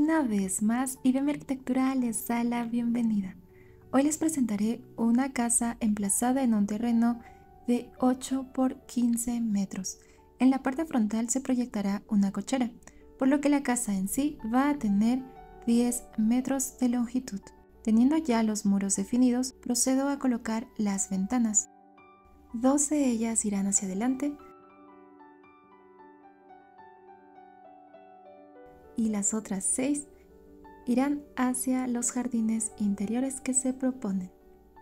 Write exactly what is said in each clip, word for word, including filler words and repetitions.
Una vez más, I B M Arquitectura les da la bienvenida. Hoy les presentaré una casa emplazada en un terreno de ocho por quince metros. En la parte frontal se proyectará una cochera, por lo que la casa en sí va a tener diez metros de longitud. Teniendo ya los muros definidos, procedo a colocar las ventanas. Dos de ellas irán hacia adelante y las otras seis irán hacia los jardines interiores que se proponen.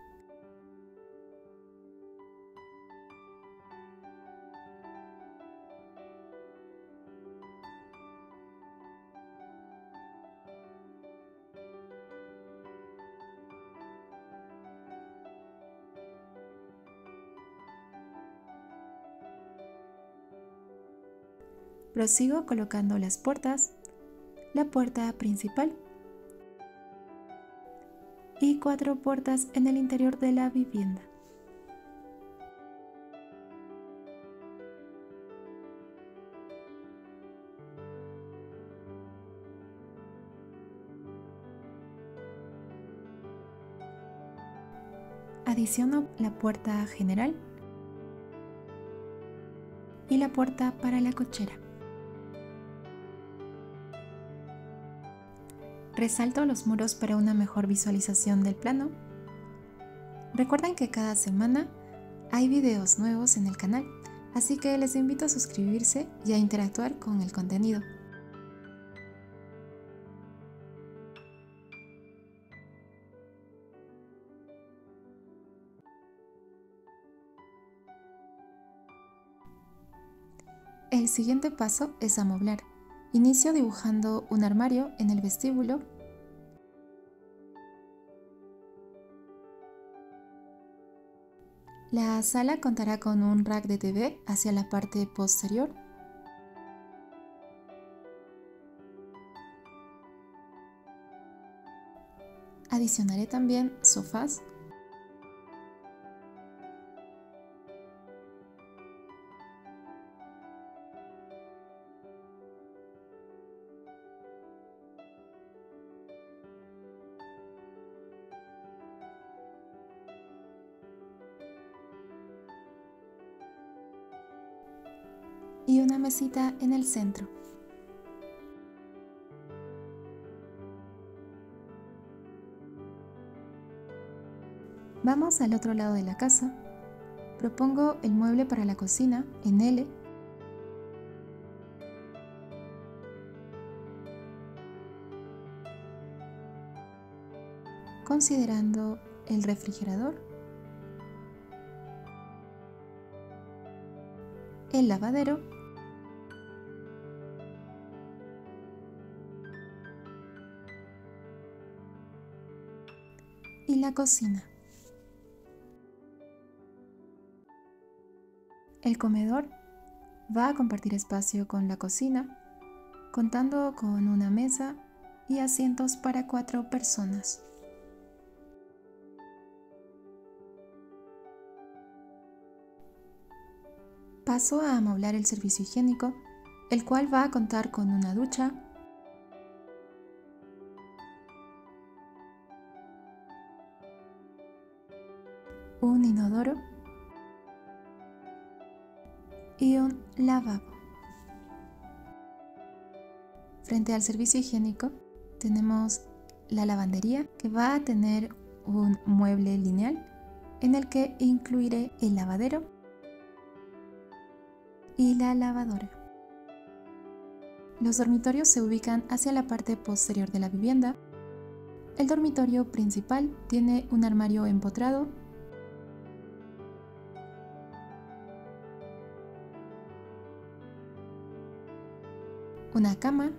Prosigo colocando las puertas, la puerta principal y cuatro puertas en el interior de la vivienda. Adiciono la puerta general y la puerta para la cochera. Resalto los muros para una mejor visualización del plano. Recuerden que cada semana hay videos nuevos en el canal, así que les invito a suscribirse y a interactuar con el contenido. El siguiente paso es amoblar. Inicio dibujando un armario en el vestíbulo. La sala contará con un rack de T V hacia la parte posterior. Adicionaré también sofás. Y una mesita en el centro. Vamos al otro lado de la casa. Propongo el mueble para la cocina en L. Considerando el refrigerador, el lavadero y la cocina. El comedor va a compartir espacio con la cocina, contando con una mesa y asientos para cuatro personas. Paso a amoblar el servicio higiénico, el cual va a contar con una ducha, un inodoro y un lavabo. Frente al servicio higiénico tenemos la lavandería, que va a tener un mueble lineal en el que incluiré el lavadero y la lavadora. Los dormitorios se ubican hacia la parte posterior de la vivienda. El dormitorio principal tiene un armario empotrado, una cama,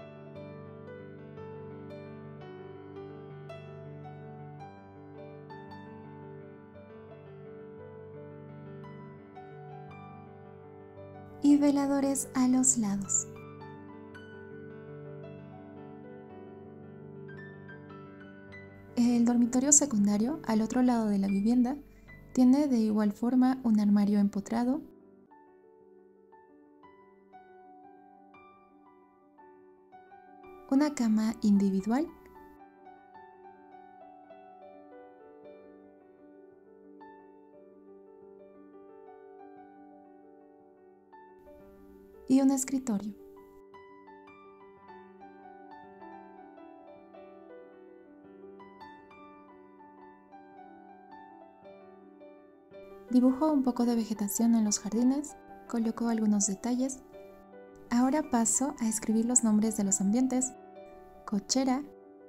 y veladores a los lados. El dormitorio secundario, al otro lado de la vivienda, tiene de igual forma un armario empotrado, una cama individual, y un escritorio. Dibujo un poco de vegetación en los jardines, coloco algunos detalles. Ahora paso a escribir los nombres de los ambientes: cochera,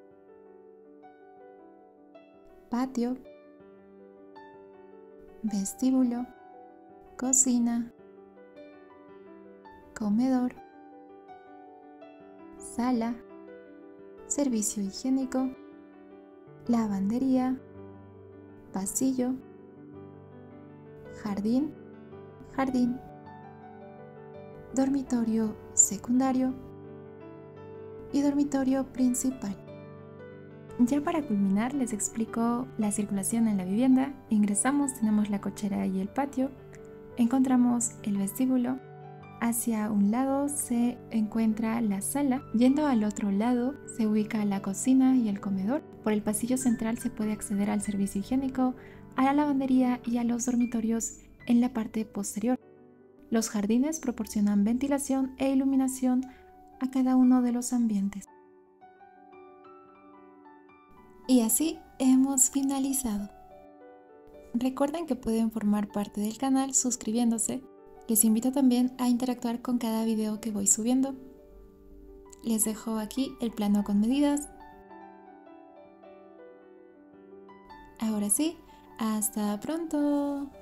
patio, vestíbulo, cocina, comedor, sala, servicio higiénico, lavandería, pasillo, jardín, jardín, dormitorio secundario y dormitorio principal. Ya para culminar les explico la circulación en la vivienda. Ingresamos, tenemos la cochera y el patio, encontramos el vestíbulo, hacia un lado se encuentra la sala, yendo al otro lado se ubica la cocina y el comedor. Por el pasillo central se puede acceder al servicio higiénico, a la lavandería y a los dormitorios en la parte posterior. Los jardines proporcionan ventilación e iluminación a cada uno de los ambientes. Y así hemos finalizado. Recuerden que pueden formar parte del canal suscribiéndose. Les invito también a interactuar con cada video que voy subiendo. Les dejo aquí el plano con medidas. Ahora sí, hasta pronto.